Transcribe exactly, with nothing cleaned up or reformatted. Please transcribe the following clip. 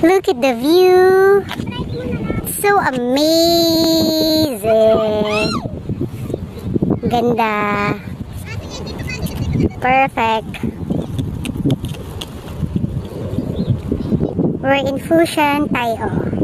Look at the view. So amazing. Ganda. Perfect. We're in Fushan, Taiho.